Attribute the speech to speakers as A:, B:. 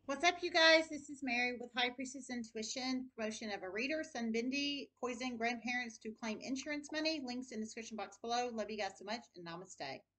A: What's up, you guys? This is Mary with High Priestess Intuition, promotion of a reader, son Bindi, poison grandparents to claim insurance money. Links in the description box below. Love you guys so much, and namaste.